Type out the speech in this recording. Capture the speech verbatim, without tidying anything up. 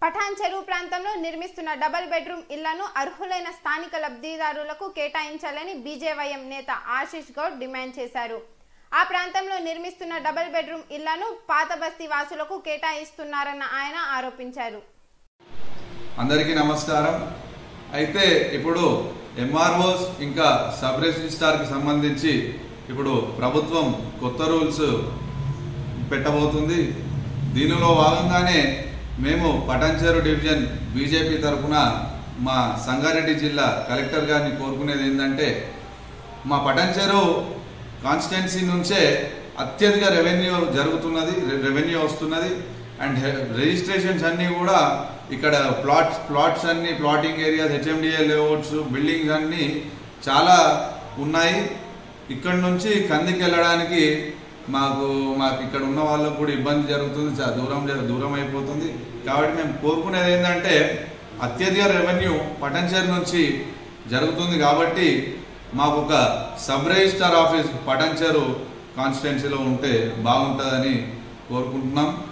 పఠాన్ చెరువు ప్రాంతంలో నిర్మిస్తున్న డబుల్ బెడ్రూమ్ ఇళ్లను అర్హులైన స్థానిక లబ్ధిదారులకు కేటాయించాలని బీజేవైఎం నేత ఆశీష్ గౌడ్ డిమాండ్ చేశారు. ఆ ప్రాంతంలో నిర్మిస్తున్న డబుల్ బెడ్రూమ్ ఇళ్లను పాత బస్తీ వాసులకు కేటాయిస్తున్నారన్న ఆయన ఆరోపించారు. అందరికీ నమస్కారం. అయితే ఇప్పుడు ఎంఆర్ఓస్ ఇంకా సబ్ రిజిస్ట్రార్ కి సంబంధించి ఇప్పుడు ప్రభుత్వం కొత్త రూల్స్ పెట్టబోతుంది. దీనిలో భాగంగానే మేము పఠాన్ చెరువు డివిజన్ బీజేపీ తరఫున మా సంగారెడ్డి జిల్లా కలెక్టర్ గారిని కోరుకునేది ఏంటంటే, మా పఠాన్ చెరువు కాన్స్టిట్యున్సీ నుంచే అత్యధిక రెవెన్యూ జరుగుతున్నది రెవెన్యూ వస్తున్నది అండ్ రిజిస్ట్రేషన్స్ అన్నీ కూడా ఇక్కడ ప్లాట్స్ ప్లాట్స్ అన్ని plotting areas HMDA layouts buildings అన్నీ చాలా ఉన్నాయి. ఇక్కడ నుంచి కందికి వెళ్ళడానికి మాకు మాకు ఇక్కడ ఉన్న వాళ్ళకు కూడా ఇబ్బంది జరుగుతుంది, చాలా దూరం దూరం అయిపోతుంది. కాబట్టి మేము కోరుకునేది ఏంటంటే, అత్యధిక రెవెన్యూ పఠాన్ చెరువు నుంచి జరుగుతుంది కాబట్టి మాకు ఒక సబ్ రిజిస్ట్రార్ ఆఫీస్ పఠాన్ చెరువు కాన్స్టిట్యున్సీలో ఉంటే బాగుంటుందని కోరుకుంటున్నాం.